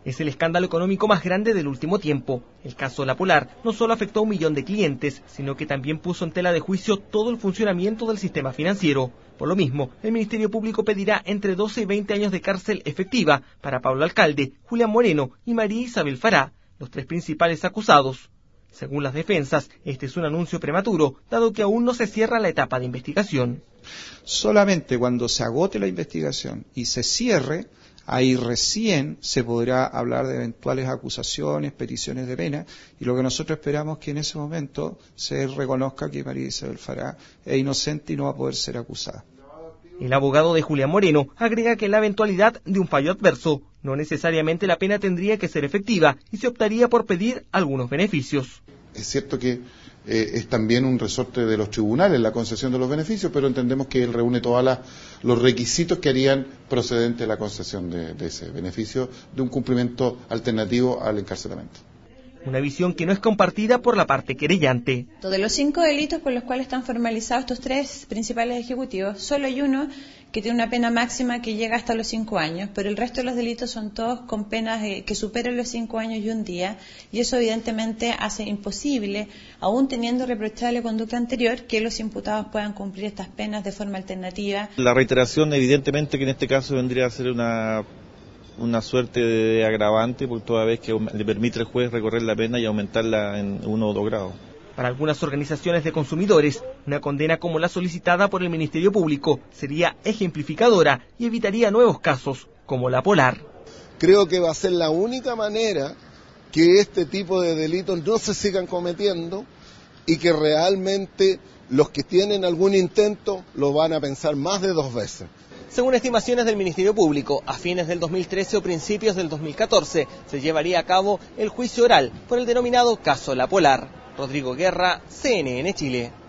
Es el escándalo económico más grande del último tiempo. El caso La Polar no solo afectó a 1 millón de clientes, sino que también puso en tela de juicio todo el funcionamiento del sistema financiero. Por lo mismo, el Ministerio Público pedirá entre 12 y 20 años de cárcel efectiva para Pablo Alcalde, Julián Moreno y María Isabel Fará, los 3 principales acusados. Según las defensas, este es un anuncio prematuro, dado que aún no se cierra la etapa de investigación. Solamente cuando se agote la investigación y se cierre, ahí recién se podrá hablar de eventuales acusaciones, peticiones de pena, y lo que nosotros esperamos es que en ese momento se reconozca que María Isabel Fará es inocente y no va a poder ser acusada. El abogado de Julián Moreno agrega que en la eventualidad de un fallo adverso, no necesariamente la pena tendría que ser efectiva y se optaría por pedir algunos beneficios. Es cierto que es también un resorte de los tribunales la concesión de los beneficios, pero entendemos que él reúne todos los requisitos que harían procedente la concesión de ese beneficio, de un cumplimiento alternativo al encarcelamiento. Una visión que no es compartida por la parte querellante. De los 5 delitos por los cuales están formalizados estos 3 principales ejecutivos, solo hay uno que tiene una pena máxima que llega hasta los 5 años, pero el resto de los delitos son todos con penas que superan los 5 años y 1 día, y eso evidentemente hace imposible, aún teniendo reprochable conducta anterior, que los imputados puedan cumplir estas penas de forma alternativa. La reiteración evidentemente que en este caso vendría a ser una suerte de agravante por toda vez que le permite al juez recorrer la pena y aumentarla en 1 o 2 grados. Para algunas organizaciones de consumidores, una condena como la solicitada por el Ministerio Público sería ejemplificadora y evitaría nuevos casos como La Polar. Creo que va a ser la única manera que este tipo de delitos no se sigan cometiendo y que realmente los que tienen algún intento lo van a pensar más de 2 veces. Según estimaciones del Ministerio Público, a fines del 2013 o principios del 2014 se llevaría a cabo el juicio oral por el denominado caso La Polar. Rodrigo Guerra, CNN Chile.